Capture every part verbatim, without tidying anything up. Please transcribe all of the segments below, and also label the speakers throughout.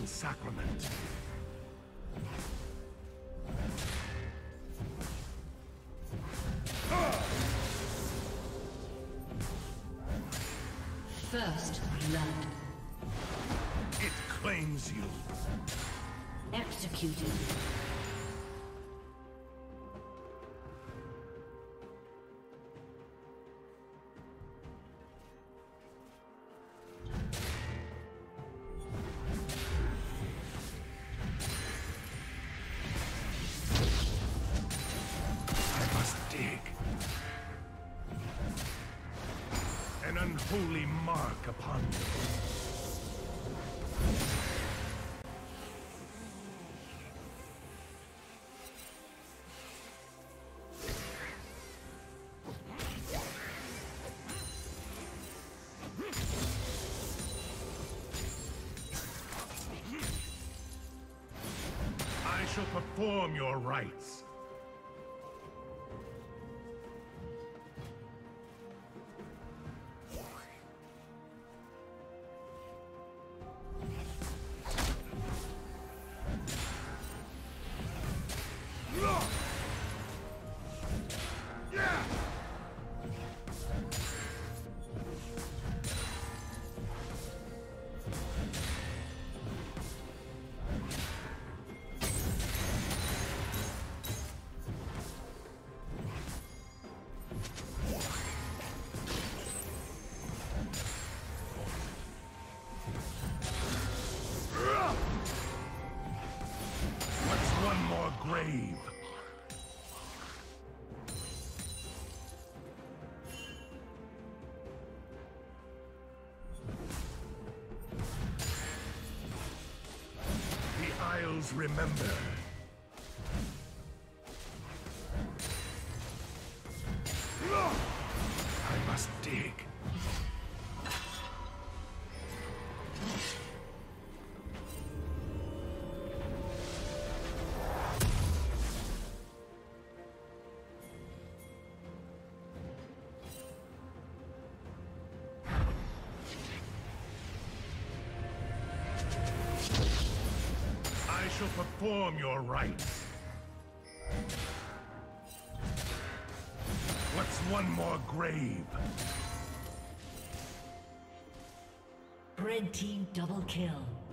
Speaker 1: divine sacrament.
Speaker 2: First blood.
Speaker 1: It claims you.
Speaker 2: Executed. Unholy mark upon you. I shall perform your rites. Grave. The Isles remember. I must dig. I shall perform your rites. What's one more grave? Red team double kill.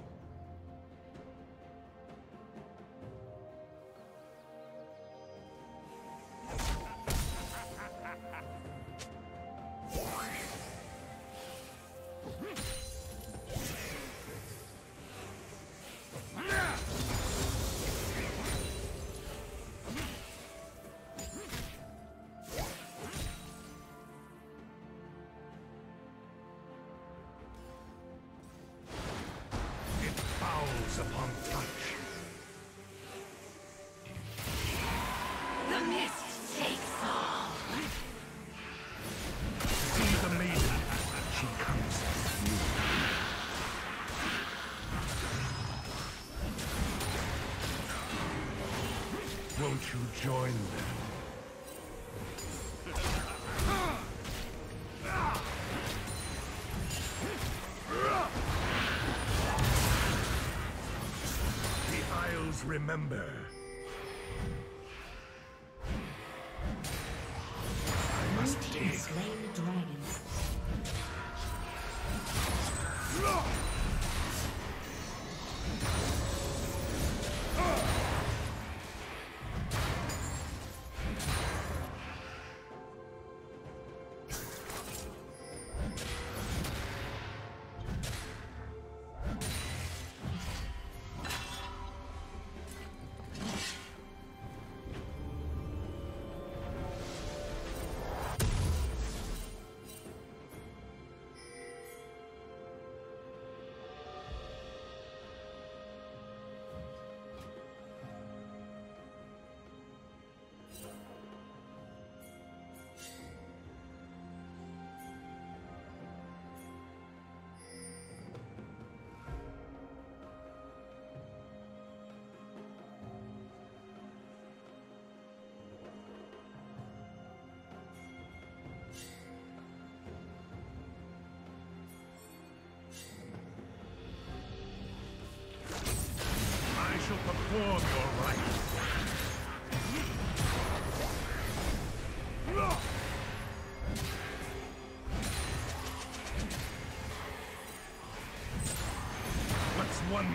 Speaker 2: Upon touch. The mist takes all.
Speaker 1: See the maiden. She comes to you. Won't you join them? Remember. I must dig.
Speaker 2: Slay the dragon.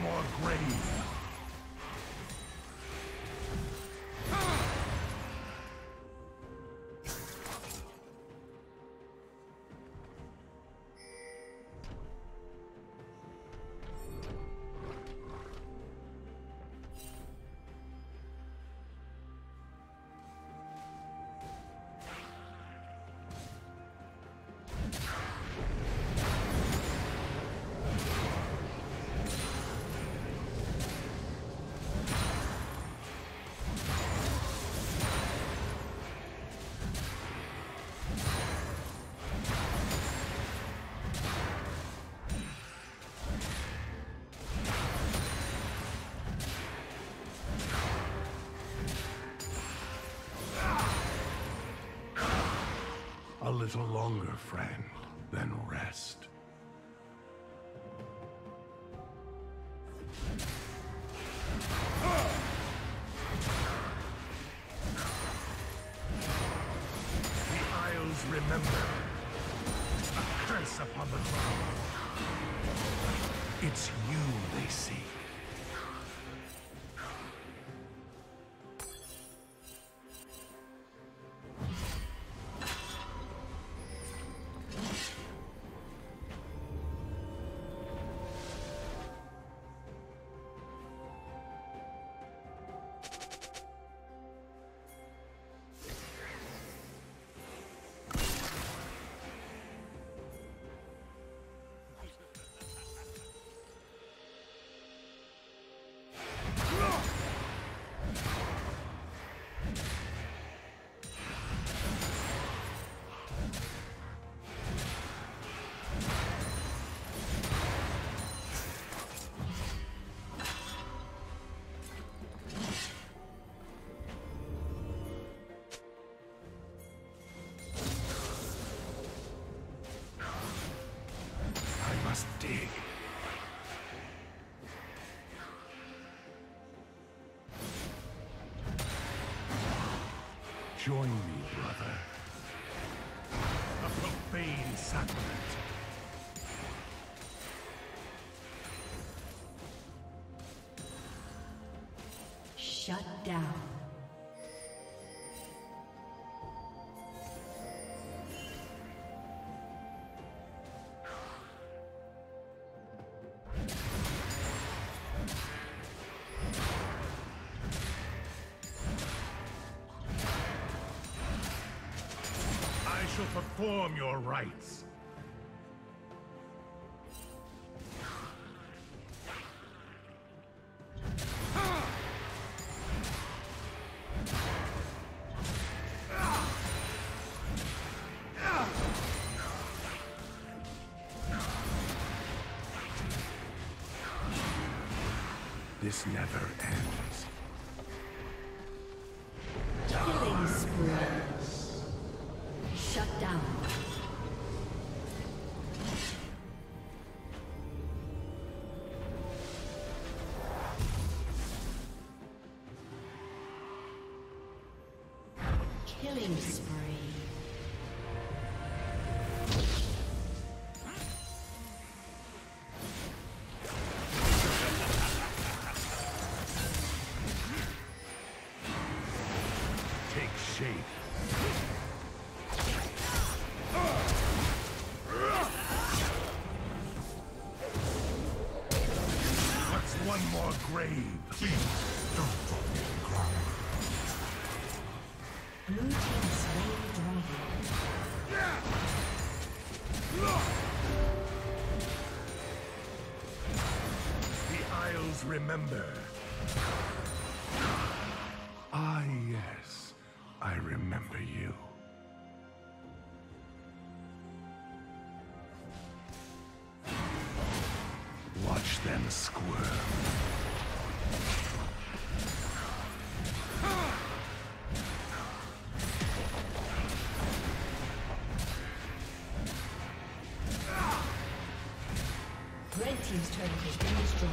Speaker 1: more grave. A little longer, friend, then rest. The Isles remember. A curse upon the ground. It's you they seek. Dig. Join me, brother. A profane sacrament.
Speaker 2: Shut down.
Speaker 1: Perform your rites. This never ends.
Speaker 2: Killing spree. Shut down. Killing spree.
Speaker 1: Take shape. One more grave. Please, don't drop me to the ground.
Speaker 2: Blue team slain dragon.
Speaker 1: The Isles remember. Ah, yes. I remember you. Watch them squirm.
Speaker 2: Red team's turret has been destroyed.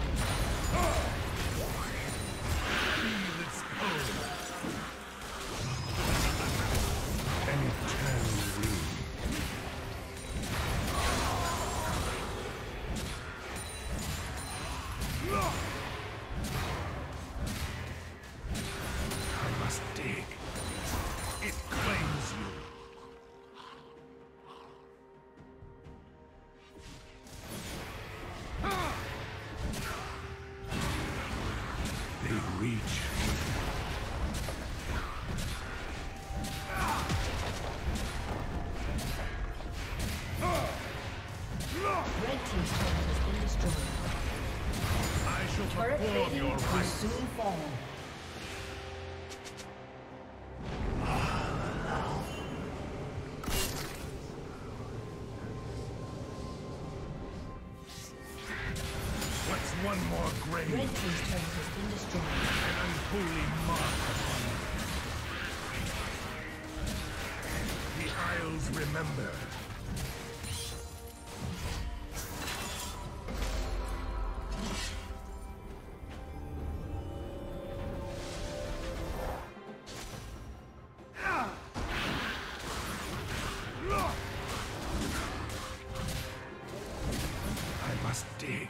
Speaker 1: Feel its cold. An eternal wind. Look!
Speaker 2: team's turret has been destroyed.
Speaker 1: I shall
Speaker 2: Turret
Speaker 1: perform
Speaker 2: plating
Speaker 1: your
Speaker 2: will
Speaker 1: rites.
Speaker 2: soon fall.
Speaker 1: What's one more grave?
Speaker 2: Red team's turret has been destroyed.
Speaker 1: An unholy mark upon me. The Isles remember. I must dig.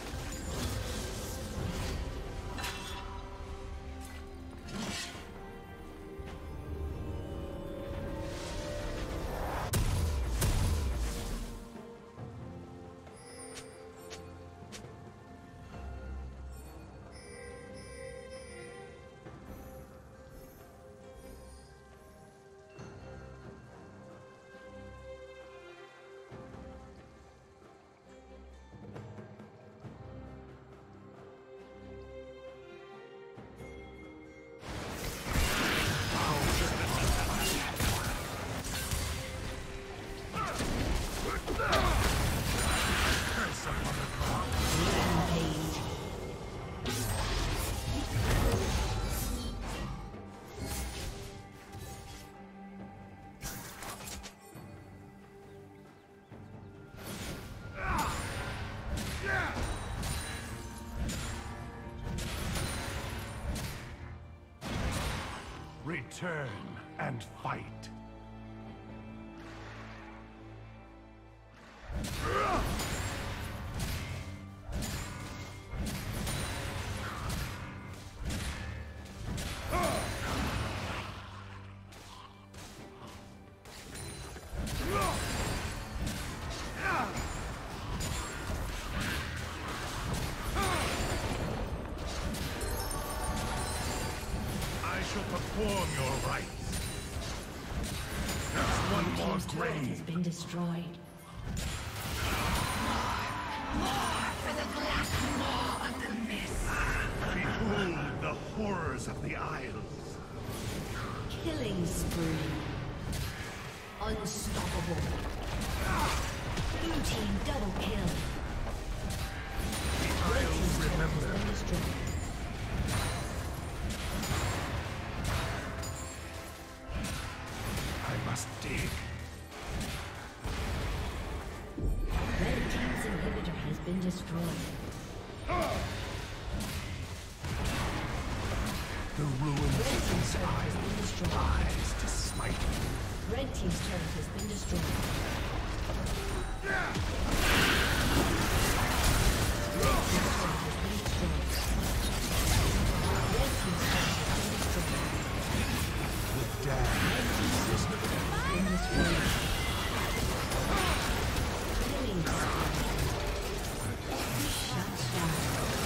Speaker 1: Return and fight. Perform your rites. There's one more
Speaker 2: Team's turret has
Speaker 1: grave.
Speaker 2: been destroyed.
Speaker 1: Behold the horrors of the Isles.
Speaker 2: Killing spree. Unstoppable. Blue team double kill.
Speaker 1: The
Speaker 2: Red
Speaker 1: Isles
Speaker 2: team's turret has
Speaker 1: remember.
Speaker 2: been destroyed.
Speaker 1: I must dig.
Speaker 2: Red team's inhibitor has been destroyed.
Speaker 1: The ruins
Speaker 2: Red
Speaker 1: of
Speaker 2: team's
Speaker 1: these
Speaker 2: turret has been
Speaker 1: Isles
Speaker 2: destroyed.
Speaker 1: rise to smite me.
Speaker 2: Red team's turret has been destroyed. Red team's turret has been destroyed. Red team's turret has been destroyed.
Speaker 1: The damned
Speaker 2: Red team's turret has been destroyed. Killing spree. Shut down.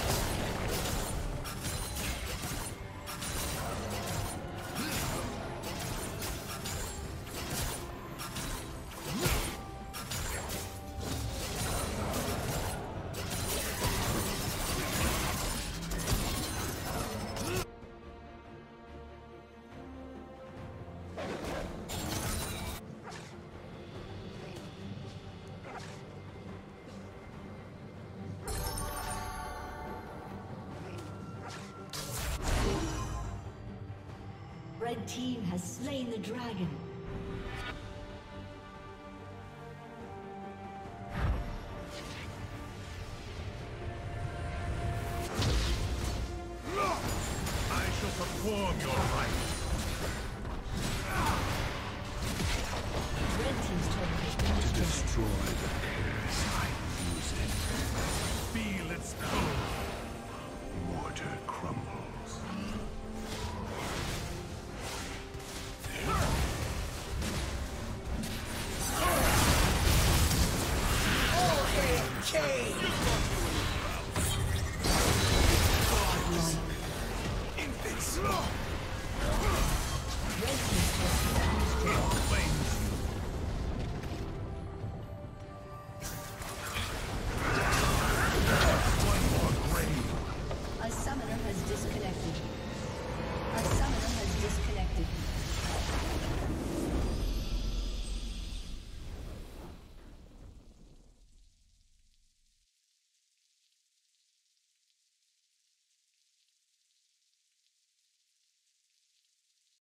Speaker 2: Red team has slain the dragon.
Speaker 1: I shall perform your rites.
Speaker 2: Red team's turret has been destroyed.
Speaker 1: Destroy the